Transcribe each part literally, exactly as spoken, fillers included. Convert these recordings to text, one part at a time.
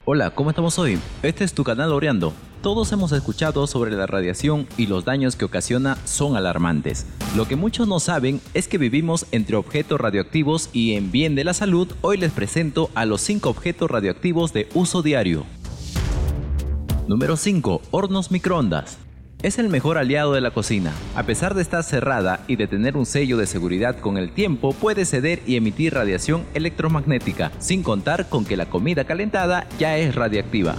Hola, ¿cómo estamos hoy? Este es tu canal Oreando. Todos hemos escuchado sobre la radiación y los daños que ocasiona son alarmantes. Lo que muchos no saben es que vivimos entre objetos radioactivos y en bien de la salud, hoy les presento a los cinco objetos radioactivos de uso diario. Número cinco. Hornos microondas. Es el mejor aliado de la cocina. A pesar de estar cerrada y de tener un sello de seguridad, con el tiempo puede ceder y emitir radiación electromagnética, sin contar con que la comida calentada ya es radiactiva.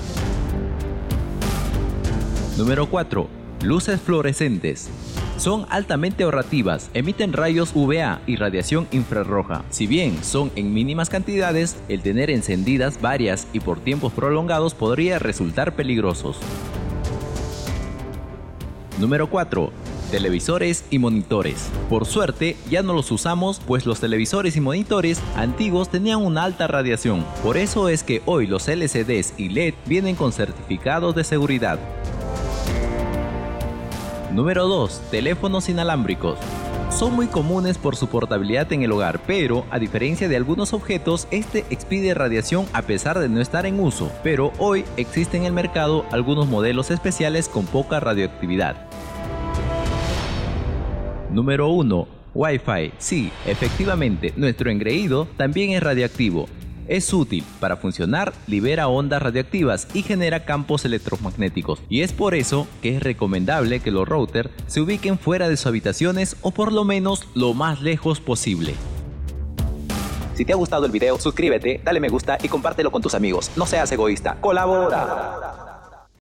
Número cuatro. Luces fluorescentes. Son altamente ahorrativas, emiten rayos U V A y radiación infrarroja. Si bien son en mínimas cantidades, el tener encendidas varias y por tiempos prolongados podría resultar peligrosos. Número cuatro. Televisores y monitores. Por suerte, ya no los usamos, pues los televisores y monitores antiguos tenían una alta radiación. Por eso es que hoy los L C Ds y L E D vienen con certificados de seguridad. Número dos. Teléfonos inalámbricos. Son muy comunes por su portabilidad en el hogar, pero a diferencia de algunos objetos, este expide radiación a pesar de no estar en uso. Pero hoy existen en el mercado algunos modelos especiales con poca radioactividad. Número uno. Wi-Fi. Sí, efectivamente, nuestro engreído también es radioactivo. Es útil para funcionar, libera ondas radioactivas y genera campos electromagnéticos, y es por eso que es recomendable que los routers se ubiquen fuera de sus habitaciones o por lo menos lo más lejos posible. Si te ha gustado el video, suscríbete, dale me gusta y compártelo con tus amigos. No seas egoísta, colabora.